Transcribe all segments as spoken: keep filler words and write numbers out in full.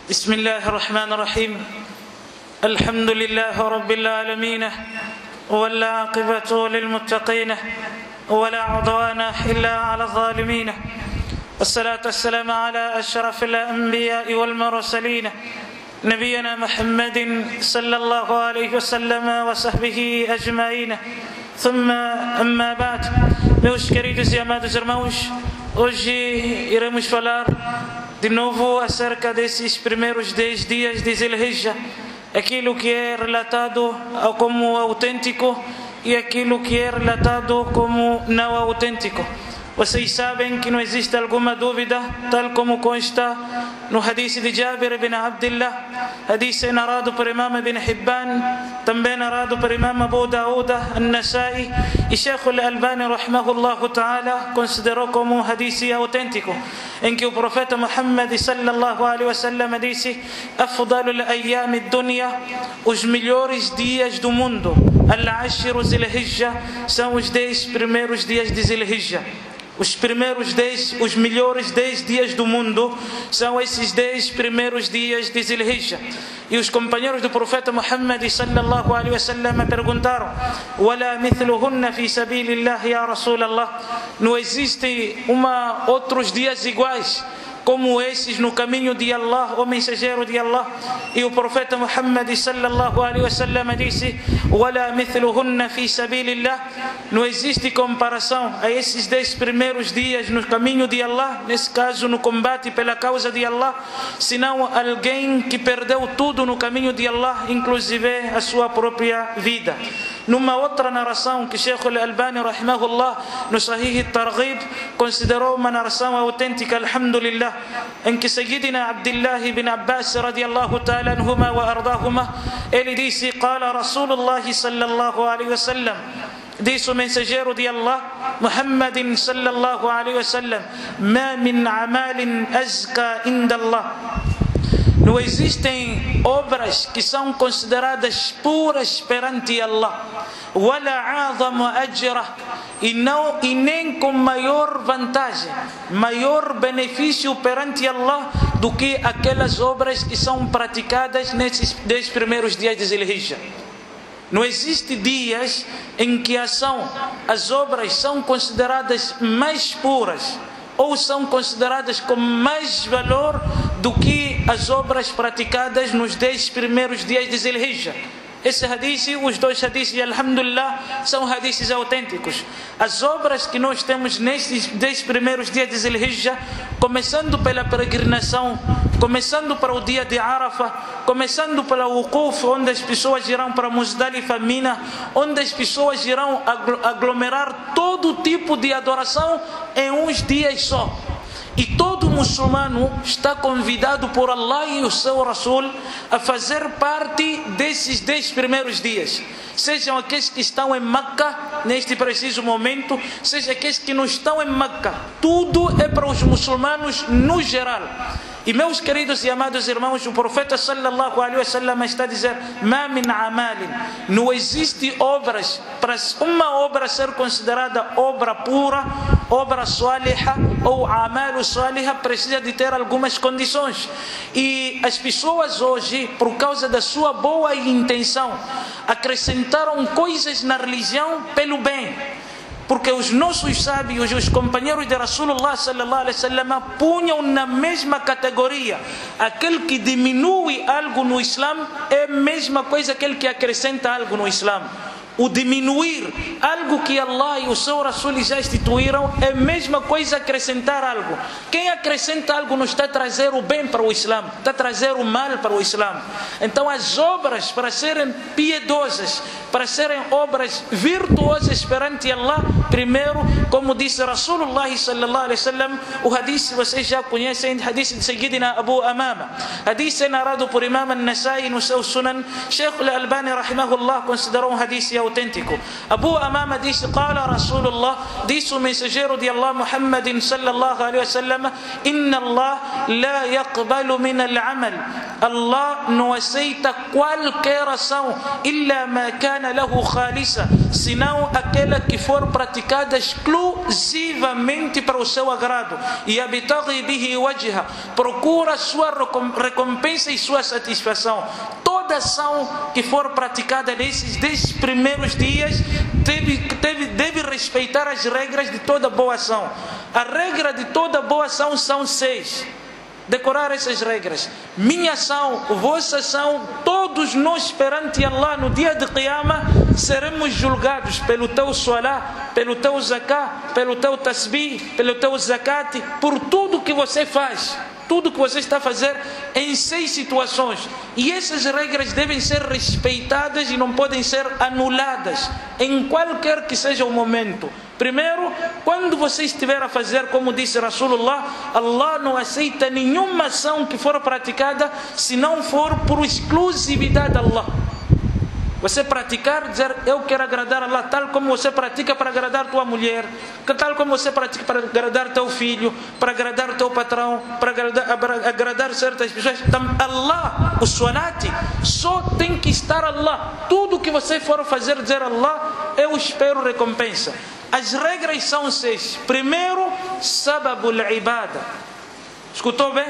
بسم الله الرحمن الرحيم الحمد لله رب العالمين والعاقبة للمتقين ولا عدوان إلا على الظالمين والصلاة والسلام على أشرف الأنبياء والمرسلين نبينا محمد صلى الله عليه وسلم وصحبه أجمعين ثم أما بعد. Meus queridos e amados irmãos, hoje iremos falar de novo acerca desses primeiros dez dias de Zil-Hijjah, aquilo que é relatado como autêntico e aquilo que é relatado como não autêntico. Vocês sabem que não existe alguma dúvida, tal como consta no hadith de Jabir ibn Abdullah, hadith narrado por Imam Ibn Hibban, também narrado por Imam Abu Dawud, An-Nasai, e Sheikh Al-Albani rahimahullah ta'ala considerou como um hadith autêntico, em que o profeta Muhammad sallallahu alaihi wasallam disse: "Afdalul ayyam ad-dunya", os melhores dias do mundo, al-ashru Zil-Hijjah, são os dez primeiros dias de Zil-Hijjah. Os primeiros dez, os melhores dez dias do mundo são esses dez primeiros dias de Zil-Hijjah. E os companheiros do profeta Muhammad sallallahu alaihi wasallam perguntaram: "Wala mithluhunna fi sabilillah ya Rasulallah?" Não existe uma outros dias iguais como esses no caminho de Allah, o mensageiro de Allah? E o profeta Muhammad sallallahu alaihi wasallam disse: "Wala mithluhunna fi sabilillah." Não existe comparação a esses dez primeiros dias no caminho de Allah, nesse caso no combate pela causa de Allah, senão alguém que perdeu tudo no caminho de Allah, inclusive a sua própria vida. Numa outra narração que Sheikh Al-Albani rahimahullah no Sahih At-Targhib considerou uma narração autêntica, alhamdulillah, em que Sayyidina Abdullah ibn Abbas radiyallahu ta'ala anhuma wa ardahuma, ele disse: "Qala Rasulullah sallallahu alaihi wasallam", disse o mensageiro de Allah Muhammadin sallallahu alaihi wasallam: "Ma min amalin azka inda Allah." Não existem obras que são consideradas puras perante Allah, wala a'zamu ajra, e não e nem com maior vantagem, maior benefício perante Allah do que aquelas obras que são praticadas nesses dez primeiros dias de Zil-Hijjah. Não existe dias em que a ação, as obras são consideradas mais puras ou são consideradas com mais valor do que as obras praticadas nos dez primeiros dias de Zil-Hijjah. Esse hadith, os dois hadiths, alhamdulillah, são hadiths autênticos. As obras que nós temos nesses dez primeiros dias de Zil-Hijjah, começando pela peregrinação, começando para o dia de Arafah, começando pela Wuquf, onde as pessoas irão para Muzdalifa, Mina, onde as pessoas irão aglomerar todo tipo de adoração em uns dias só. E todo muçulmano está convidado por Allah e o seu Rasul a fazer parte desses dez primeiros dias. Sejam aqueles que estão em Meca neste preciso momento, seja aqueles que não estão em Meca. Tudo é para os muçulmanos no geral. E meus queridos e amados irmãos, o profeta sallallahu alaihi wasallam está a dizer: "Ma min amalin", não existe obras, para uma obra ser considerada obra pura, obra saliha ou amalu saliha, precisa de ter algumas condições. E as pessoas hoje, por causa da sua boa intenção, acrescentaram coisas na religião pelo bem. Porque os nossos sábios, os companheiros de Rasulullah sallallahu alaihi wasallam, punham na mesma categoria aquele que diminui algo no Islã é a mesma coisa aquele que acrescenta algo no Islã. O diminuir algo que Allah e o seu Rasul já instituíram é a mesma coisa acrescentar algo. Quem acrescenta algo não está a trazer o bem para o Islã, está a trazer o mal para o Islã. Então as obras, para serem piedosas, para serem obras virtuosas perante Allah, primeiro, como disse Rasulullah sallallahu alaihi wasallam, o hadith vocês já conhecem, hadith de Sayyidina Abu Amama, hadith é narrado por Imam An-Nasai no seu Sunan. Sheikh Al-Albani rahimahullah considerou um hadith autêntico. Abu Amama disse: "Qala Rasulullah", disse o mensageiro de Allah Muhammadin sallallahu alaihi wasallam: "Inna Allah la yaqbalu min al-amal Allah não aceita qualquer ação, illa ma kana lahu khalisa, senão aquela que for praticada exclusivamente para o seu agrado. E abtaghi bihi wajha, procura sua recompensa e sua satisfação. Toda ação que for praticada nesses dez primeiros dias deve, deve, deve respeitar as regras de toda boa ação. A regra de toda boa ação são seis. Decorar essas regras. Minha ação, vossa ação, todos nós perante Allah no dia de Qiyamah seremos julgados pelo teu salah, pelo teu zakah, pelo teu tasbih, pelo teu zakat, por tudo que você faz. Tudo que você está a fazer em seis situações. E essas regras devem ser respeitadas e não podem ser anuladas em qualquer que seja o momento. Primeiro, quando você estiver a fazer, como disse Rasulullah, Allah não aceita nenhuma ação que for praticada se não for por exclusividade de Allah. Você praticar, dizer, eu quero agradar a Allah, tal como você pratica para agradar tua mulher, tal como você pratica para agradar teu filho, para agradar teu patrão, para agradar, para agradar certas pessoas. Então, Allah, o salat, só tem que estar Allah. Tudo que você for fazer, dizer Allah, eu espero recompensa. As regras são seis. Primeiro, sababul ibada. Escutou bem?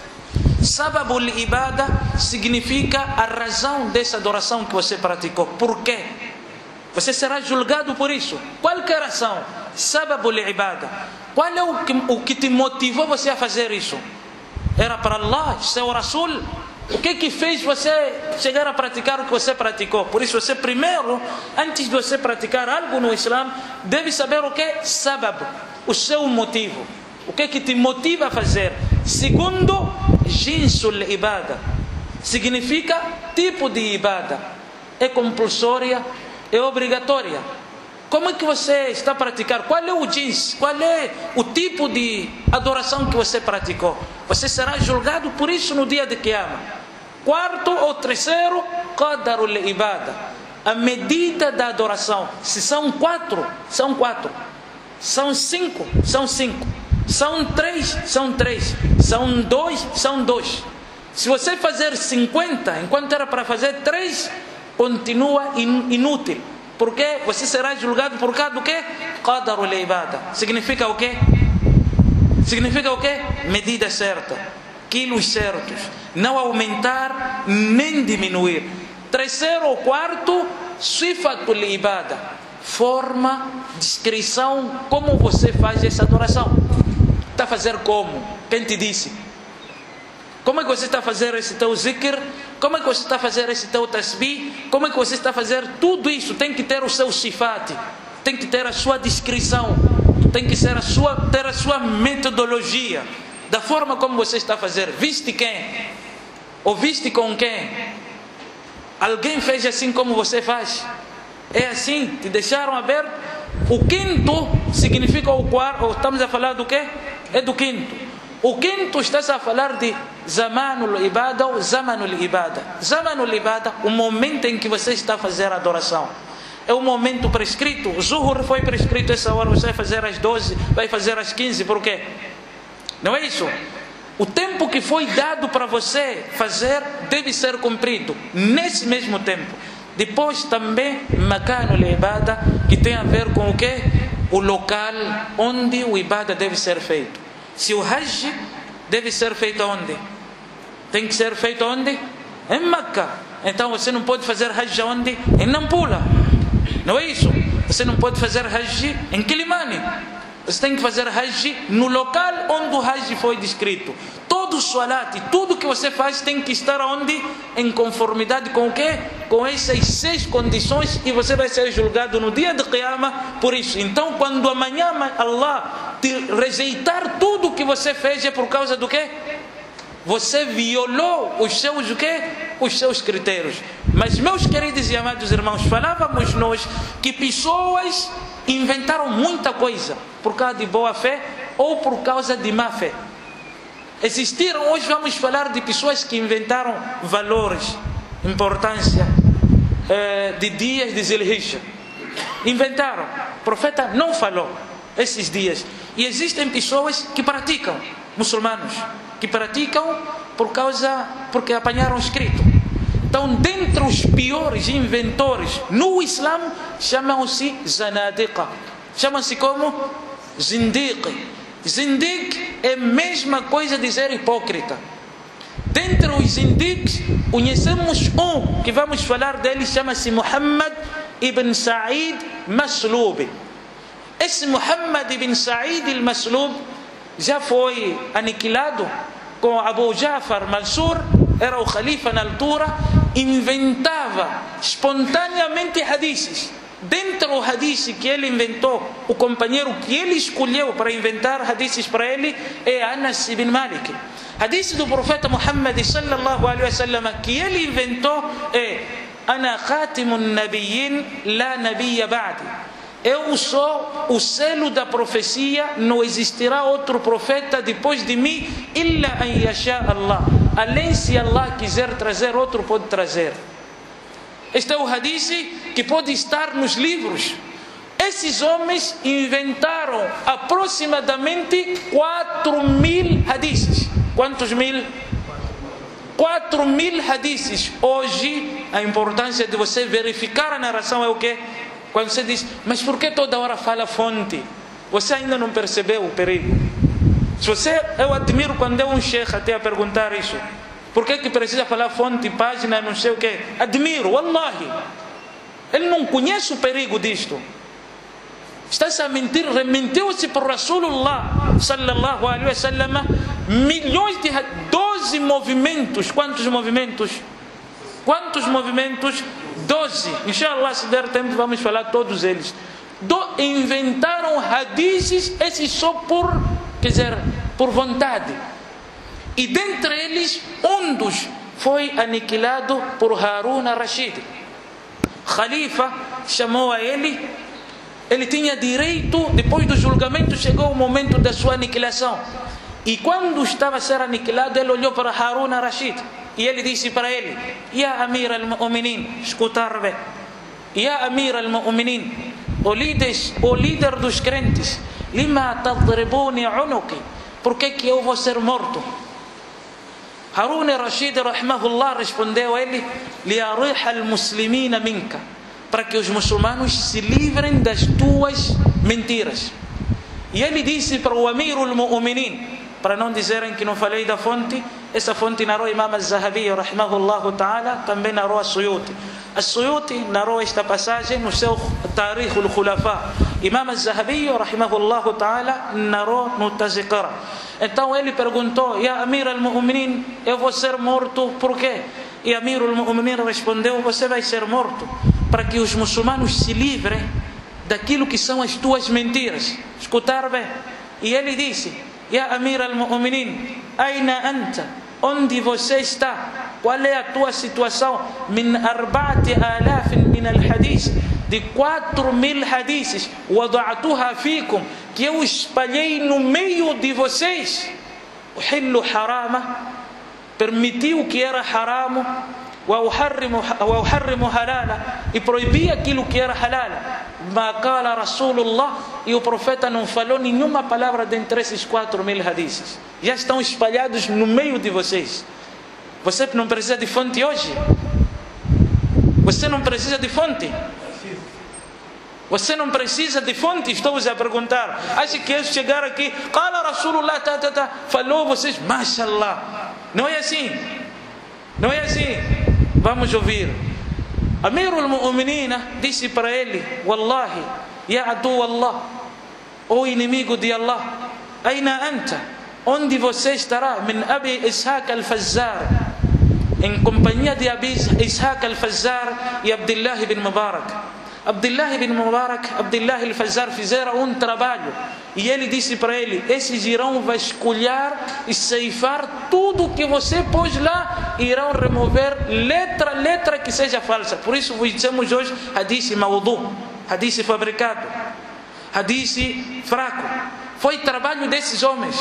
Sababul ibada significa a razão dessa adoração que você praticou. Por quê? Você será julgado por isso. Qualquer ação. Sababul ibada. Qual é o que, o que te motivou você a fazer isso? Era para Allah, seu Rasul? O que que fez você chegar a praticar o que você praticou? Por isso você primeiro, antes de você praticar algo no Islã, deve saber o que é sabab, o seu motivo. O que que te motiva a fazer? Segundo, jinsul ibada. Significa tipo de ibada. É compulsória, é obrigatória. Como é que você está a praticar? Qual é o jins? Qual é o tipo de adoração que você praticou? Você será julgado por isso no dia de Qiyamah. Quarto ou terceiro, qadarul ibada. A medida da adoração. Se são quatro, são quatro. São cinco, são cinco. São três, são três. São dois, são dois. Se você fazer cinquenta, enquanto era para fazer três, continua inútil. Porque você será julgado por causa do que? Qadarul ibada. Significa o quê? Significa o quê? Medida certa. Quilos certos. Não aumentar nem diminuir. Terceiro ou quarto, sifatul ibada. Forma, descrição, como você faz essa adoração. Está a fazer como? Quem te disse? Como é que você está a fazer esse teu zikr? Como é que você está a fazer esse teu tasbih? Como é que você está a fazer tudo isso? Tem que ter o seu sifat, tem que ter a sua descrição, tem que ser a sua, ter a sua metodologia, da forma como você está a fazer. Viste quem? Ou viste com quem? Alguém fez assim como você faz? É assim? Te deixaram aberto? O quinto significa o quarto, ou estamos a falar do quê? É do quinto. O quinto está a falar de zamanul ibada ou zamanul ibada. Zamanul ibada, o momento em que você está a fazer a adoração. É o momento prescrito. O zuhur foi prescrito essa hora, você vai fazer às doze, vai fazer às quinze, por quê? Não é isso? O tempo que foi dado para você fazer deve ser cumprido nesse mesmo tempo. Depois também makanul ibada, que tem a ver com o quê? O local onde o ibada deve ser feito. Se o Hajj deve ser feito onde? Tem que ser feito onde? Em Meca. Então você não pode fazer Hajj onde? Em Nampula. Não é isso? Você não pode fazer Hajj em Quilimane. Você tem que fazer Hajj no local onde o Hajj foi descrito. Todo o salat, tudo que você faz tem que estar onde? Em conformidade com o quê? Com essas seis condições, e você vai ser julgado no dia de Qiyamah por isso. Então, quando amanhã Allah te rejeitar tudo que você fez, é por causa do quê? Você violou os seus o quê? Os seus critérios. Mas, meus queridos e amados irmãos, falávamos nós que pessoas inventaram muita coisa por causa de boa fé ou por causa de má fé. Existiram, hoje vamos falar de pessoas que inventaram valores, importância eh, de dias de Zilhijja. Inventaram. O profeta não falou esses dias. E existem pessoas que praticam, muçulmanos, que praticam por causa, porque apanharam escrito. Então, dentre os piores inventores no Islã, chamam-se zanadiqa. Chamam-se como? Zindiq. Zindiq é a mesma coisa dizer hipócrita. Dentre os zindiqs, conhecemos um, que vamos falar dele, chama-se Muhammad ibn Sa'id Maslub. Esse Muhammad ibn Sa'id al-Maslub já foi aniquilado com Abu Ja'far Mansur, era o khalifa na altura, inventava espontaneamente hadiths. Dentro do hadith que ele inventou, o companheiro que ele escolheu para inventar hadiths para ele é Anas ibn Malik. Hadith do profeta Muhammad sallallahu alaihi wasallam que ele inventou é: Ana khatimun nabiyyin la nabiyya ba'di. Eu sou o selo da profecia, não existirá outro profeta depois de mim, illa an yasha Allah. Além, se Allah quiser trazer outro, pode trazer. Este é o hadith que pode estar nos livros. Esses homens inventaram aproximadamente quatro mil hadiths. Quantos mil? quatro mil hadiths. Hoje, a importância de você verificar a narração é o quê? Quando você diz, mas por que toda hora fala fonte? Você ainda não percebeu o perigo. Se você, eu admiro quando é um sheikh até a perguntar isso. Por que que precisa falar fonte, página, não sei o quê? Admiro, wallahi. Ele não conhece o perigo disto. Está-se a mentir, rementiu-se por Rasulullah sallallahu alaihi wasallam milhões de, doze movimentos. Quantos movimentos? Quantos movimentos? doze. Inshallah, se der tempo, vamos falar todos eles. Do, inventaram hadiths, esses só por, quer dizer, por vontade. E dentre eles, um dos foi aniquilado por Harun al-Rashid. Khalifa chamou a ele, ele tinha direito, depois do julgamento chegou o momento da sua aniquilação. E quando estava a ser aniquilado, ele olhou para Harun al-Rashid e ele disse para ele: Ya Amir al-Mu'minin, escutar bem, Ya Amir al-Mu'minin, o líder, o líder dos crentes, Lima tadribuni unuki, por que que eu vou ser morto? Harun al-Rashid rahimahullah respondeu a ele: Liariha al-muslimina minka, para que os muçulmanos se livrem das tuas mentiras. E ele disse para o Amir al-Mu'minin, para não dizerem que não falei da fonte, essa fonte narrou Imam al-Zahabi rahimahullah ta'ala, também narrou a Suyuti. A Suyuti narrou esta passagem no seu Tarikh al-Khulafa. Imam al-Zahabi rahimahullah ta'ala narrou no Tazkira. Então ele perguntou: Ya Amir al-Mu'minin, eu vou ser morto por quê? E Amir al-Mu'minin respondeu: você vai ser morto para que os muçulmanos se livrem daquilo que são as tuas mentiras. Escutar bem. E ele disse: Ya Amir al-Mu'minin, aina anta? Onde você está? Qual é a tua situação? Min arba'ati alafin min al-hadith, de quatro mil hadiths, wada'tuha fikum, que eu espalhei no meio de vocês. Uhillu harama, permitiu que era haramo, wa uharrimu halala, e proibia aquilo que era halal. Ma qala Rasulullah, e o profeta não falou nenhuma palavra dentre esses quatro mil hadiths. Já estão espalhados no meio de vocês. Você não precisa de fonte hoje? Você não precisa de fonte? Você não precisa de fonte? Estou a perguntar. Acha que eu chegar aqui, qala Rasulullah, tá, tá, tá, falou, vocês, mashallah. Não é assim. Não é assim. Vamos ouvir. Amir al-Mu'minin disse para ele: Wallahi, ya adu Allah, o inimigo de Allah, aina anta? Onde você estará? Min Abi Ishaq al-Fazzar, em companhia de Abi Ishaq al-Fazzar e Abdullah ibn Mubarak. Abdullah ibn Mubarak, Abdullah al-Fazzar fizeram um trabalho e ele disse para ele: esses irão vasculhar e ceifar tudo que você pôs lá, irão remover letra, letra que seja falsa. Por isso vos dizemos hoje hadith maudu, hadith fabricado, hadith fraco. Foi trabalho desses homens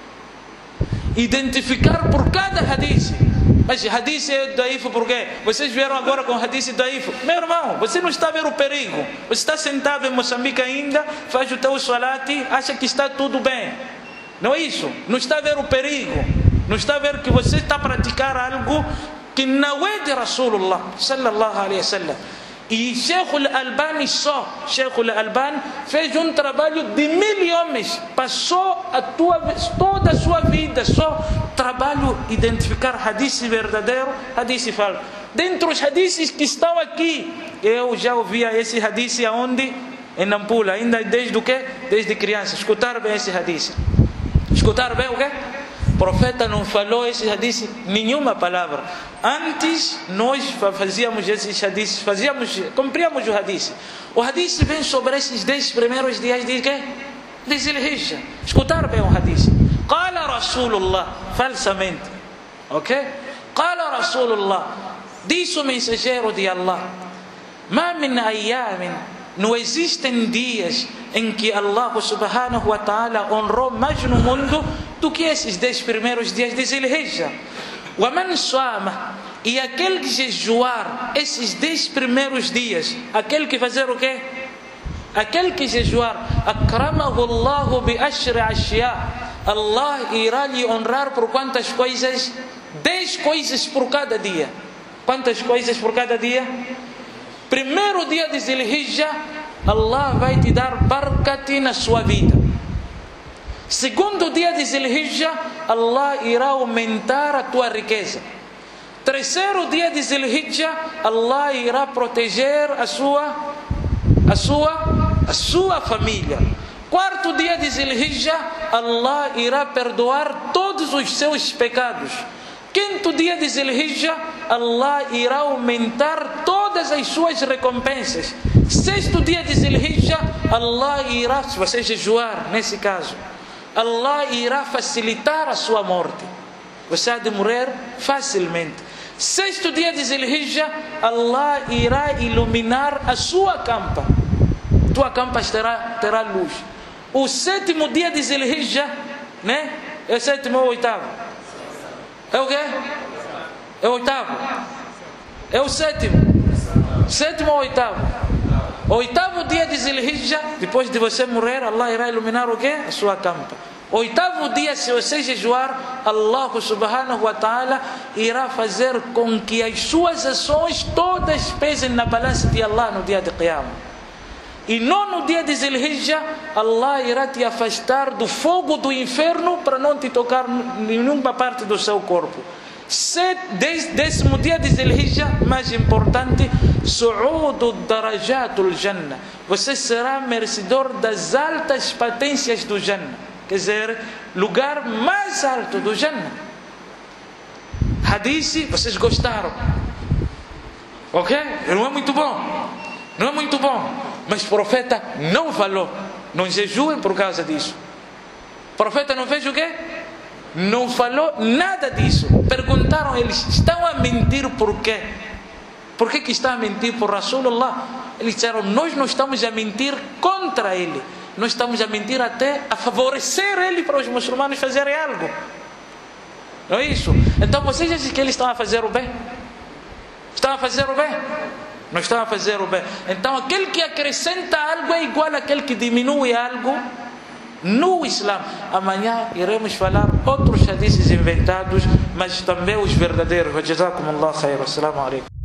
identificar por cada hadith. Mas hadith é daif por quê? Vocês vieram agora com hadith daif. Meu irmão, você não está a ver o perigo. Você está sentado em Moçambique ainda, faz o teu salati, acha que está tudo bem. Não é isso? Não está a ver o perigo. Não está a ver que você está a praticar algo que não é de Rasulullah sallallahu alaihi wasallam. E Sheikh Al-Albani só, Sheikh Al-Albani fez um trabalho de mil homens, passou a tua, toda a sua vida só trabalho identificar hadith verdadeiro, hadith falso. Dentre os hadiths que estão aqui, eu já ouvia esse hadith aonde? Em Nampula, ainda desde o quê? Desde criança. Escutar bem esse hadith. Escutar bem o quê? O profeta não falou esse hadith nenhuma palavra. Antes nós fazíamos esses hadiths, fazíamos, cumpríamos o hadith. O hadith vem sobre esses dez primeiros dias de quê? De Zil-Hijja. Escutar bem o hadith. Qala Rasulullah, falsamente. Ok? Qala Rasulullah, disse o mensageiro de Allah: Ma min ayyamin, não existem dias em que Allah subhanahu wa ta'ala honrou mais no mundo do que esses dez primeiros dias de Zil-Hijja. Wa man sama, e aquele que jejuar esses dez primeiros dias, aquele que fazer o quê? Aquele que jejuar, akramahu Allahu bi ashri ashya, Allah irá lhe honrar por quantas coisas? Dez coisas por cada dia. Quantas coisas por cada dia? Primeiro dia de Zil-Hijja, Allah vai te dar barakati na sua vida. Segundo dia de Zil-Hijja, Allah irá aumentar a tua riqueza. Terceiro dia de Zil-Hijja, Allah irá proteger a sua, a sua, a sua família. Quarto dia de Zil-Hijja, Allah irá perdoar todos os seus pecados. Quinto dia de Zil-Hijja, Allah irá aumentar todas as suas recompensas. Sexto dia de Zil-Hijja, Allah irá, se você jejuar, nesse caso, Allah irá facilitar a sua morte. Você há de morrer facilmente. Sexto dia de Zil-Hijja, Allah irá iluminar a sua campa. Tua campa terá, terá luz. O sétimo dia de Zil-Hijja, né? É o sétimo ou oitavo? É o quê? É o oitavo? É o sétimo? Sétimo ou oitavo? O oitavo dia de Zil-Hijja, depois de você morrer, Allah irá iluminar o quê? A sua campa. Oitavo dia, se você jejuar, Allah subhanahu wa ta'ala irá fazer com que as suas ações todas pesem na balança de Allah no dia de Qiyamah. E nono dia de Zil-Hijja, Allah irá te afastar do fogo do inferno para não te tocar em nenhuma parte do seu corpo. Décimo dia de Zil-Hijja, mais importante, Su'udu darajatul Jannah. Você será merecedor das altas patências do Jannah. Quer dizer, lugar mais alto do Jannah. Hadith, vocês gostaram? Ok? Não é muito bom. Não é muito bom. Mas o profeta não falou. Não jejuem por causa disso. O profeta não fez o quê? Não falou nada disso. Perguntaram eles, estão a mentir por quê? Por que que estão a mentir por Rasulullah? Eles disseram, nós não estamos a mentir contra ele. Nós estamos a mentir até a favorecer ele para os muçulmanos fazerem algo. Não é isso? Então vocês acham que eles estão a fazer o bem? Estão a fazer o bem? Não estão a fazer o bem. Então aquele que acrescenta algo é igual àquele que diminui algo no Islã. Amanhã iremos falar outros hadiths inventados, mas também os verdadeiros. Jazakumullah khair. Assalamu alaikum.